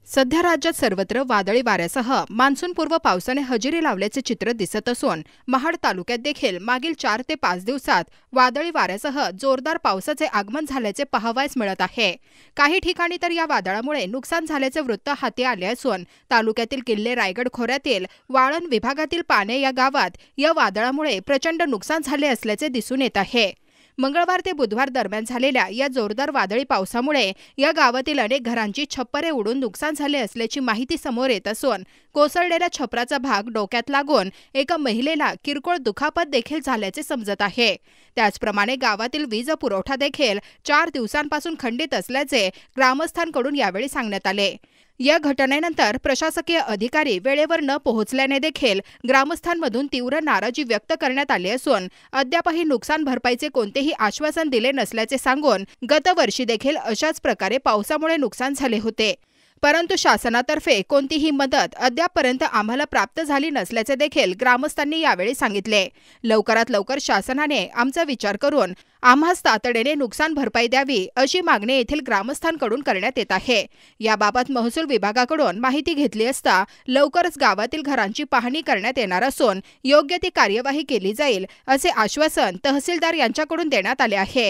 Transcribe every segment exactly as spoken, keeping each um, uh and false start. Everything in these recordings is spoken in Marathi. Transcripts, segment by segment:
सध्या राज्यात सर्वत्र वादळी वाऱ्यासह मान्सूनपूर्व पावसाने हजेरी लावल्याचे चित्र दिसत असून महाड तालुक्यात देखील मागील चार ते पाच दिवसात वादळी वाऱ्यासह जोरदार पावसाचे आगमन झाल्याचे पाहावयास मिळत आहे। काही ठिकाणी तर या वादळामुळे नुकसान झाल्याचे वृत्त हाती आले असून तालुक्यातील किल्ले रायगड खोऱ्यातील वाळण विभागातील पाने या गावात या वादळामुळे प्रचंड नुकसान झाले असल्याचे दिसून येत आहे। मंगळवार ते बुधवार दरम्यान झालेल्या या जोरदार वादळी पावसामुळे या गावातील अनेक घरांची छप्परे उडून नुकसान झाले असल्याची माहिती समोर येत असून कोसळलेल्या छपराचा भाग डोक्यात लागून एका महिलेला किरकोळ दुखापत देखील झाल्याचे समजत आहे। त्याचप्रमाणे गावातील वीज पुरवठा देखील चार दिवसांपासून खंडित असल्याचे ग्रामस्थांकडून यावेळी सांगण्यात आले। या घटनेनंतर प्रशासकीय अधिकारी वेळेवर न पोहोचल्याने देखील ग्रामस्थांमधून तीव्र नाराजी व्यक्त करण्यात आली असून अद्यापही नुकसान भरपाईचे कोणतेही आश्वासन दिले नसल्याचे सांगून गतवर्षी देखील अशाच प्रकारे पावसामुळे नुकसान झाले होते, परंतु शासनातर्फे कोणतीही मदत अद्यापपर्यंत आम्हाला प्राप्त झाली नसल्याचे देखील ग्रामस्थांनी यावेळी सांगितले। लवकरात लवकर शासनाने आमचा विचार करून आम्हास तातडीने नुकसान भरपाई द्यावी अशी मागणी येथील ग्रामस्थांकडून करण्यात येत आहे। याबाबत महसूल विभागाकडून माहिती घेतली असता लवकरच गावातील घरांची पाहणी करण्यात येणार असून योग्य ती कार्यवाही केली जाईल असे आश्वासन तहसीलदार यांच्याकडून देण्यात आले आहे।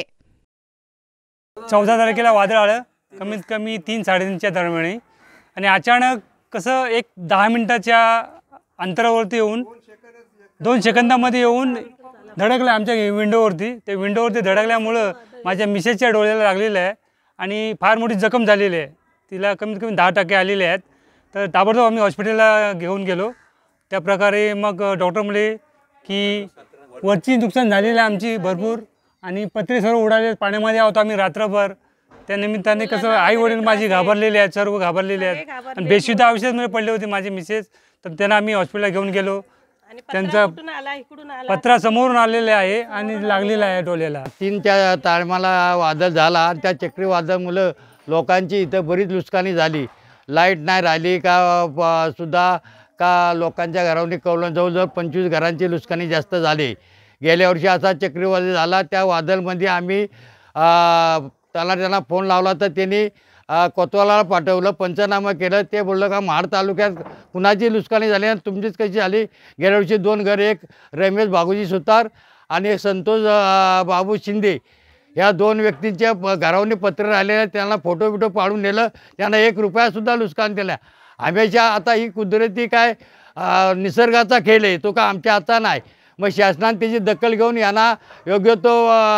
चौदा तारखेला वादळ आलं कमीत कमी तीन साडेतीनच्या दरम्यान आणि अचानक कसं एक दहा मिनिटाच्या अंतरावरती येऊन दोन सेकंदामध्ये येऊन धडकलं आमच्या विंडोवरती। ते विंडोवरती धडकल्यामुळं माझ्या मिसेसच्या डोळ्याला लागलेलं आहे आणि फार मोठी जखम झालेली आहे। तिला कमीत कमी दहा टक्के आलेले आहेत। तर ताबडतोब आम्ही हॉस्पिटलला घेऊन गेलो। त्या प्रकारे मग डॉक्टर म्हणाले की वरची नुकसान झालेलं आहे आमची भरपूर आणि पत्रे सर्व उडाले, पाण्यामध्ये आहोत आम्ही रात्रभर। त्या निमित्ताने कसं आई वडील माझी घाबरलेले आहेत, सर्व घाबरलेले आहेत आणि बेशुद्ध अवस्थेमध्ये पडले होते माझे मिसेस। तर त्यांना आम्ही हॉस्पिटलला घेऊन गेलो। त्यांचा पत्रा समोरून आलेले आहे आणि लागलेला आहे डोळ्याला। तीनच्या टायमाला वादळ झाला आणि त्या चक्रीवादळामुळे लोकांची इथं बरीच नुकसानी झाली। लाईट नाही राहिली का सुद्धा का लोकांच्या घरावरून कवलं जवळजवळ पंचवीस घरांची नुकसानी जास्त झाली। गेल्या वर्षी असा चक्रीवादळ झाला, त्या वादळमध्ये आम्ही त्याला त्यांना फोन लावला तर त्यांनी कोतवालाला पाठवलं, पंचनामा केलं। ते बोललं का महाड तालुक्यात कुणाची नुकसानी झाली आणि तुमचीच कशी झाली। गेल्या वर्षी दोन घर, एक रमेश बाबूजी सुतार आणि एक संतोष बाबू शिंदे, ह्या दोन व्यक्तींच्या घरावरून पत्र राहिलेले, त्यांना फोटो बिटो पाडून नेलं, त्यांना एक रुपयासुद्धा नुकसान केलं। हमेशा आता ही कुदरती काय निसर्गाचा खेळ आहे, तो का आमच्या हातात नाही। मग शासनाने त्याची दखल घेऊन यांना योग्य तो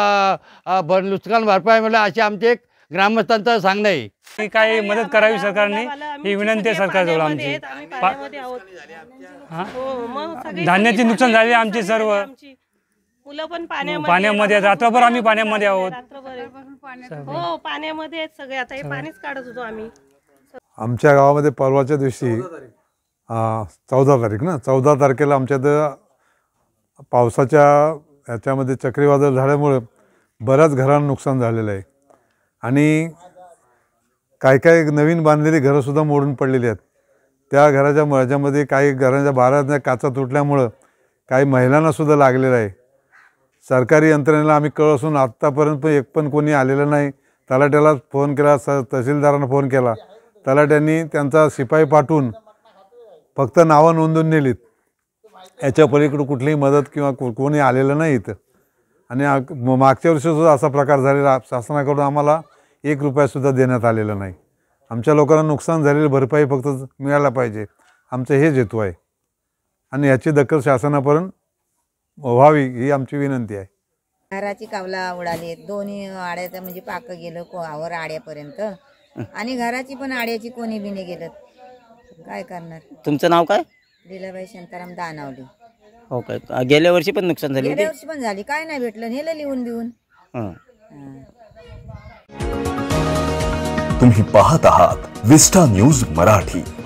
नुकसान भरपाई मिळेल असे आमचे एक ग्रामस्थांचं सांगणं आहे। की काय मदत करावी सरकारने ही विनंती आहे सरकारजवळ आमची। धान्याची नुकसान झाले आमची सर्व, मुलं पण पाण्यामध्ये पाण्यामध्ये रात्रभर आम्ही पाण्यामध्ये आहोत। हो पाण्यामध्ये सगळे आता हे पाणीच काढत होतो आम्ही। आमच्या गावामध्ये परवाच्या दिवशी चौदा तारीख ना चौदा तारखेला आमच्या पावसाच्या ह्याच्यामध्ये चक्रीवादळ झाल्यामुळे बऱ्याच घरांना नुकसान झालेलं आहे आणि काही काही नवीन बांधलेली घरंसुद्धा मोडून पडलेली आहेत। त्या घराच्या ह्याच्यामध्ये काही घरांच्या बाराच्या काचा तुटल्यामुळं काही महिलांनासुद्धा लागलेलं आहे। सरकारी यंत्रणेला आम्ही कळवून आत्तापर्यंत पण एक पण कोणी आलेलं नाही। तलाट्याला फोन केला, स तहसीलदारांना फोन केला, तलाट्यांनी त्यांचा शिपाई पाठवून फक्त नावं नोंदवून नेलीत। याच्या पलीकडे कुठलीही मदत किंवा को कोणी आलेलं नाही इथं आणि मागच्या वर्षीसुद्धा असा प्रकार झालेला, शासनाकडून आम्हाला एक रुपयासुद्धा देण्यात आलेला नाही। आमच्या लोकांना नुकसान झालेली भरपाई फक्त मिळायला पाहिजे, आमचं हेच हेतू आहे आणि याची दखल शासनापर्यंत व्हावी ही आमची विनंती आहे। घराची कावला उडाली, दोन्ही आड्याचं म्हणजे पाक गेलं कोहावर आड्यापर्यंत आणि घराची पण आड्याची कोणी बिने गेलं, काय करणार। तुमचं नाव काय? लीलाबाई शांताराम दानावली। हो काय, गेल्या वर्षी पण नुकसान झाले? गेल्या वर्षी पण झाली, काय नाही भेटलं, नेलं लिहून बिहून। तुम्ही पाहत आहात विस्टा न्यूज मराठी।